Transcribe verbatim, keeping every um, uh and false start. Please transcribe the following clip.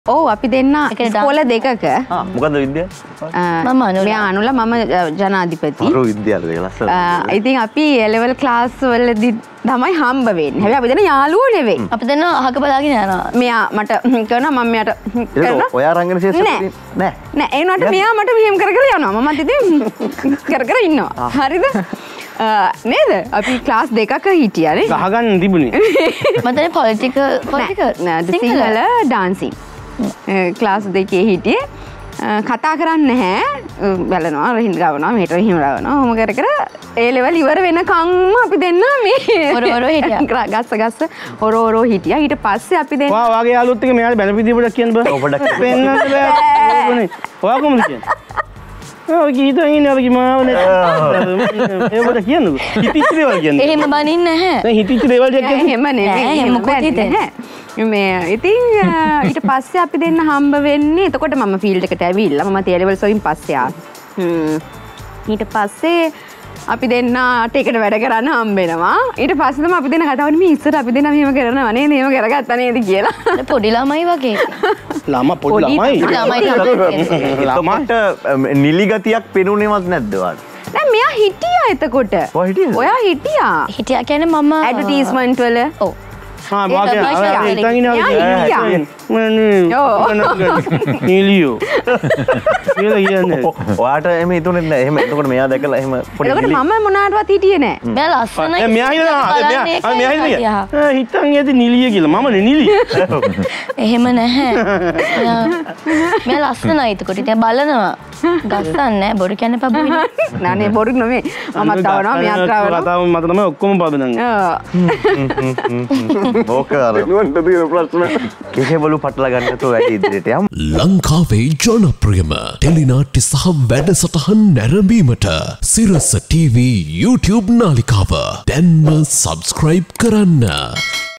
Oh, අපි දෙන්න ඉස්කෝලේ දෙකක. ආ මොකද්ද විද්‍යාව? මම අනුලා. මෙයා අනුලා මම ජනාධිපති. අර විද්‍යාව දෙක ලස්සන. ඉතින් අපි A level class වලදී තමයි හම්බ වෙන්නේ. හැබැයි අපි දෙන්න යාළුවෝ නෙවෙයි. අපි දෙන්න අහක බලාගෙන යනවා. මෙයා මට කරනවා මම මෙයාට කරනවා. ඔයා රංගන ශේෂ්ත්‍රයේ නෑ. නෑ ඒ උනාට මෙයා මට මෙහෙම කර කර යනවා. මමත් ඉතින් කර කර ඉන්නවා. හරිද? නේද? අපි ක්ලාස් දෙකක හිටියානේ. ගහගන්න තිබුණේ. මම දැන් political political Sinhala dancing. Class දෙකේ හිටියේ කතා කරන්නේ නැහැ බලනවා රහින් ගවනවා මෙහෙට රහින් ගවනවා ඔහොම කර කර ඒ ලෙවල් ඉවර වෙනකම්ම අපි දෙන්න මේ ඔර ඔර හිටියා ගස්ස ගස්ස ඔර ඔර හිටියා ඊට පස්සේ අපි දෙන්න වා වාගේ යාළුවොත් එක මෙයාට බැලපිටිය පොඩක් කියන්න බෑ පොඩක් පෙන්නන්න බෑ ඔයා කොහොමද කියන්නේ ඔය කීතෝ ඉන්නේ අර කිමාව නේ ඒ පොඩක් කියන්නකෝ හිතිච්ච දේවල් කියන්නේ එහෙම බනින්නේ නැහැ දැන් හිතිච්ච දේවල් ටිකක් කියන්නේ එහෙම නෙමෙයි එහෙම මොකද හිතන්නේ මේ ඉතින් ඊට පස්සේ අපි දෙන්න හම්බ වෙන්නේ එතකොට මම ෆීල්ඩ් එකට ඇවිල්ලා මම A levels වලින් පස්සේ ආවා ඊට පස්සේ අපි දෙන්නට එකට වැඩ කරන්න හම්බ වෙනවා ඊට පස්සේ තමයි අපි දෙන්න කතා කරන්නේ මේ ඉස්සර අපි දෙන්න මෙහෙම කරනවා නේද එහෙම කරගත්තා නේද කියලා පොඩි ළමයි වගේ ළම පොඩි ළමයි ළමයි ළමට නිලි ගතියක් පෙනුනේවත් නැද්ද ඔයාලට නෑ මෙයා හිටියා එතකොට ඔයා හිටියද ඔයා හිටියා හිටියා කියන්නේ මම ඇඩ්වර්ටයිස්මන්ට් වල ඔව් हाँ बाकी अरे इतना ही नहीं मैंने नीलियो ये लगी है ඔයාට එහෙම හිතුනේ නැහැ එහෙම එතකොට මෙයා දැකලා එහෙම පොඩි එතකොට මම මොනාටවත් හිටියේ නැහැ මම ලස්සනයි මෙයා හිතනවා මෙයා මෙයා හිතනවා හිතන් යති නිලිය කියලා මම නේ නිලිය එහෙම නැහැ මෙයා ලස්සනයි එතකොට ඉතින් බලනවා ගස්සන්නේ බොරු කියන්නේ පබුයි නෑ නේ බොරු නෙමෙයි මම තවනවා මෙයා තවනවා කතාව මත තමයි ඔක්කොම පබනන්නේ ඕක අර නුවන්ට තියෙන ප්‍රශ්න කෙහෙබළු පටල ගන්න නැතුව වැඩි ඉදිරියට යමු ලංකාවේ ජනප්‍රියම ටෙලිනාට්‍ය සහ වැඩසටහන් නැරඹීමට සිරස ටීවී YouTube නාලිකාව දැන්ම සබ්ස්ක්‍රයිබ් කරන්න